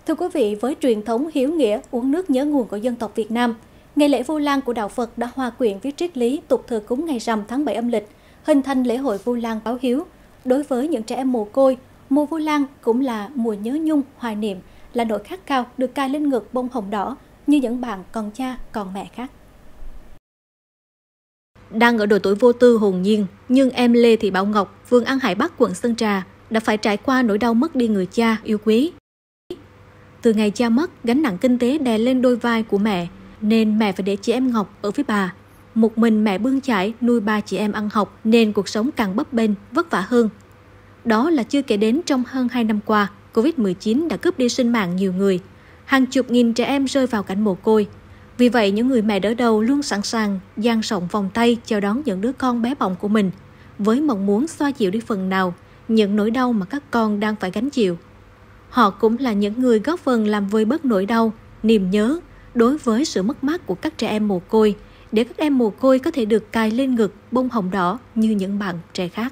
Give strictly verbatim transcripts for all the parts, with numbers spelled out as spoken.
Thưa quý vị, với truyền thống hiếu nghĩa uống nước nhớ nguồn của dân tộc Việt Nam, ngày lễ Vu Lan của đạo Phật đã hòa quyện với triết lý tục thờ cúng ngày rằm tháng bảy âm lịch, hình thành lễ hội Vu Lan báo hiếu. Đối với những trẻ em mồ côi, mùa Vu Lan cũng là mùa nhớ nhung, hoài niệm, là nỗi khát khao được cài lên ngực bông hồng đỏ như những bạn còn cha, còn mẹ khác. Đang ở độ tuổi vô tư hồn nhiên, nhưng em Lê Thị Bảo Ngọc, phường An Hải Bắc, quận Sơn Trà, đã phải trải qua nỗi đau mất đi người cha yêu quý. Từ ngày cha mất, gánh nặng kinh tế đè lên đôi vai của mẹ, nên mẹ phải để chị em Ngọc ở với bà. Một mình mẹ bươn chải nuôi ba chị em ăn học nên cuộc sống càng bấp bênh, vất vả hơn. Đó là chưa kể đến trong hơn hai năm qua, Covid mười chín đã cướp đi sinh mạng nhiều người. Hàng chục nghìn trẻ em rơi vào cảnh mồ côi. Vì vậy, những người mẹ đỡ đầu luôn sẵn sàng dang rộng vòng tay chào đón những đứa con bé bỏng của mình, với mong muốn xoa dịu đi phần nào những nỗi đau mà các con đang phải gánh chịu. Họ cũng là những người góp phần làm vơi bớt nỗi đau, niềm nhớ đối với sự mất mát của các trẻ em mồ côi, để các em mồ côi có thể được cài lên ngực bông hồng đỏ như những bạn trẻ khác.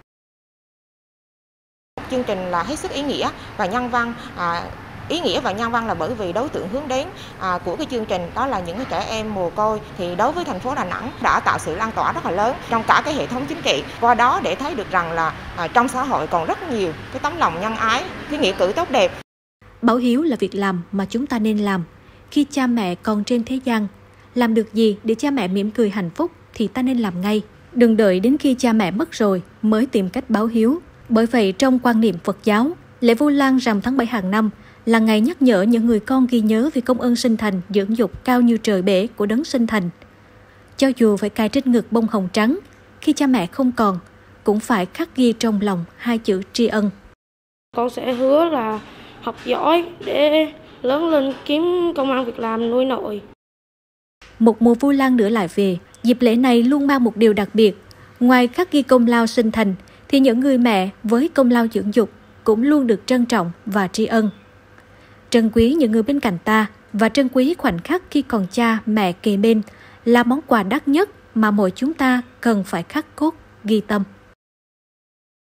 Chương trình là hết sức ý nghĩa và nhân văn. À, ý nghĩa và nhân văn là bởi vì đối tượng hướng đến à, của cái chương trình đó là những cái trẻ em mồ côi, thì đối với thành phố Đà Nẵng đã tạo sự lan tỏa rất là lớn trong cả cái hệ thống chính trị, qua đó để thấy được rằng là à, trong xã hội còn rất nhiều cái tấm lòng nhân ái, cái nghĩa cử tốt đẹp. Báo hiếu là việc làm mà chúng ta nên làm khi cha mẹ còn trên thế gian. Làm được gì để cha mẹ mỉm cười hạnh phúc thì ta nên làm ngay. Đừng đợi đến khi cha mẹ mất rồi mới tìm cách báo hiếu. Bởi vậy, trong quan niệm Phật giáo, lễ Vu Lan rằm tháng bảy hàng năm là ngày nhắc nhở những người con ghi nhớ về công ơn sinh thành dưỡng dục cao như trời bể của đấng sinh thành. Cho dù phải cài trên ngực bông hồng trắng, khi cha mẹ không còn, cũng phải khắc ghi trong lòng hai chữ tri ân. Con sẽ hứa là học giỏi để lớn lên kiếm công ăn việc làm nuôi nội. Một mùa Vu Lan nữa lại về, dịp lễ này luôn mang một điều đặc biệt. Ngoài khắc ghi công lao sinh thành, thì những người mẹ với công lao dưỡng dục cũng luôn được trân trọng và tri ân. Trân quý những người bên cạnh ta và trân quý khoảnh khắc khi còn cha, mẹ kề bên là món quà đắt nhất mà mỗi chúng ta cần phải khắc cốt, ghi tâm.